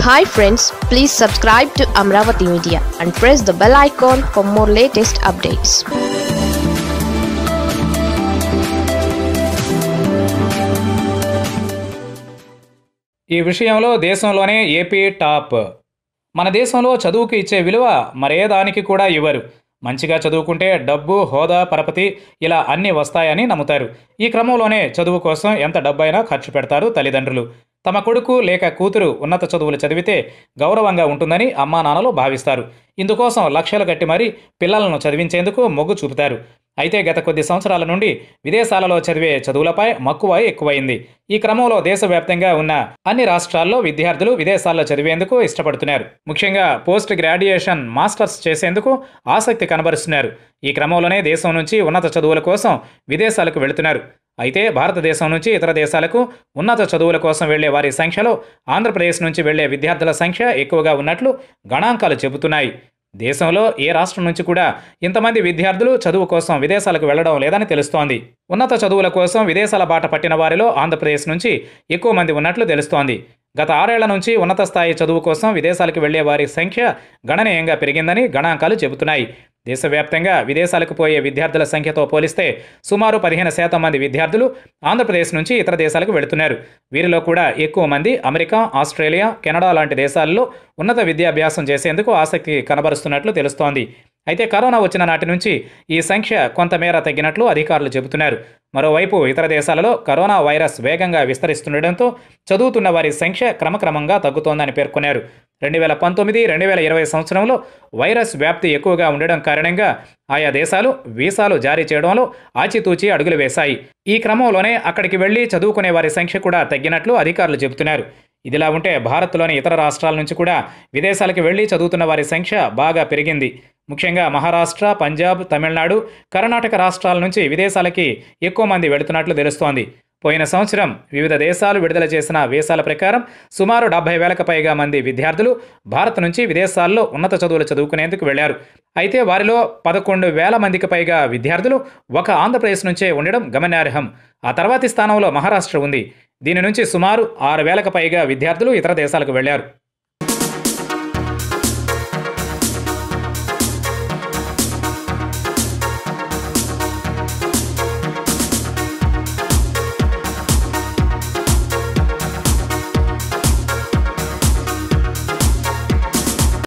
Hi friends, please subscribe to Amaravathi Media and press the bell icon for more latest updates. ఈ విషయంలో దేశంలోనే AP top. మన దేశంలో చదువుకు ఇచ్చే విలువ మరే దానికి కూడా ఇవ్వరు. మంచిగా చదువుకుంటే డబ్బు, హోదా, పరపతి ఇలా అన్నీ వస్తాయని నమ్ముతారు. ఈ క్రమంలోనే చదువు కోసం ఎంత డబ్బైనా ఖర్చు పెడతారు తల్లిదండ్రులు. తమ కొడుకు లేక కూతురు ఉన్నత చదువులు చదివితే గౌరవంగా ఉంటుందని అమ్మా నాన్నలు భావిస్తారు. ఇందుకోసం లక్షలు కట్టి మరీ పిల్లలను చదివించేందుకు మొగ్గు చూపుతారు. అయితే గత కొద్ది సంవత్సరాల నుండి విదేశాలలో చదివే చదువులపై మక్కువ ఎక్కువైంది. ఈ క్రమంలో దేశవ్యాప్తంగా ఉన్న అన్ని రాష్ట్రాల్లో విద్యార్థులు విదేశాల్లో చదివేందుకు ఇష్టపడుతున్నారు. ముఖ్యంగా పోస్ట్ గ్రాడ్యుయేషన్, మాస్టర్స్ చేసేందుకు ఆసక్తి కనబరుస్తున్నారు. ఈ క్రమంలోనే దేశం నుంచి ఉన్నత చదువుల కోసం విదేశాలకు వెళుతున్నారు. అయితే భారతదేశం నుంచి ఇతర దేశాలకు ఉన్నత చదువుల కోసం వెళ్లే వారి సంఖ్యలో ఆంధ్రప్రదేశ్ నుంచి వెళ్లే విద్యార్థుల సంఖ్య ఎక్కువగా ఉన్నట్లు గణాంకాలు చెబుతున్నాయి. దేశంలో ఏ రాష్ట్రం నుంచి కూడా ఇంతమంది విద్యార్థులు చదువు కోసం విదేశాలకు వెళ్లడం లేదని తెలుస్తోంది. ఉన్నత చదువుల కోసం విదేశాల బాట పట్టిన వారిలో ఆంధ్రప్రదేశ్ నుంచి ఎక్కువ మంది ఉన్నట్లు తెలుస్తోంది. గత 6 ఏళ్ల నుంచి ఉన్నత స్థాయి చదువు కోసం విదేశాలకు వెళ్లే వారి సంఖ్య గణనీయంగా పెరిగిందని గణాంకాలు చెబుతున్నాయి. దేశవ్యాప్తంగా విదేశాలకు పోయే విద్యార్థుల సంఖ్యతో పోలిస్తే సుమారు 15% మంది విద్యార్థులు ఆంధ్రప్రదేశ్ నుంచి ఇతర దేశాలకు వెళుతున్నారు. వీరిలో కూడా ఎక్కువ మంది అమెరికా, ఆస్ట్రేలియా, కెనడా లాంటి దేశాల్లో ఉన్నత విద్యాభ్యాసం చేసేందుకు ఆసక్తి కనబరుస్తున్నట్లు తెలుస్తోంది. అయితే కరోనా వచ్చిన నాటి నుంచి ఈ సంఖ్య కొంతమేర తగ్గినట్లు అధికారులు చెబుతున్నారు. మరోవైపు ఇతర దేశాలలో కరోనా వైరస్ వేగంగా విస్తరిస్తుండటంతో చదువుతున్న వారి సంఖ్య క్రమక్రమంగా తగ్గుతోందని పేర్కొన్నారు. 2019-2020 సంవత్సరంలో వైరస్ వ్యాప్తి ఎక్కువగా ఉండడం కారణంగా ఆయా దేశాలు వీసాలు జారీ చేయడంలో ఆచితూచి అడుగులు వేశాయి. ఈ క్రమంలోనే అక్కడికి వెళ్లి చదువుకునే వారి సంఖ్య కూడా తగ్గినట్లు అధికారులు చెబుతున్నారు. ఇదిలా ఉంటే భారత్లోని ఇతర రాష్ట్రాల నుంచి కూడా విదేశాలకు వెళ్లి చదువుతున్న వారి సంఖ్య బాగా పెరిగింది. ముఖ్యంగా మహారాష్ట్ర, పంజాబ్, తమిళనాడు, కర్ణాటక రాష్ట్రాల నుంచి విదేశాలకి ఎక్కువ మంది వెళుతున్నట్లు తెలుస్తోంది. పోయిన సంవత్సరం వివిధ దేశాలు విడుదల చేసిన వీసాల ప్రకారం సుమారు 70,000కు పైగా మంది విద్యార్థులు భారత్ నుంచి విదేశాల్లో ఉన్నత చదువులు చదువుకునేందుకు వెళ్లారు. అయితే వారిలో 11,000 మందికి పైగా విద్యార్థులు ఒక ఆంధ్రప్రదేశ్ నుంచే ఉండడం గమనార్హం. ఆ తర్వాతి స్థానంలో మహారాష్ట్ర ఉంది. దీని నుంచి సుమారు 6,000కు పైగా విద్యార్థులు ఇతర దేశాలకు వెళ్లారు.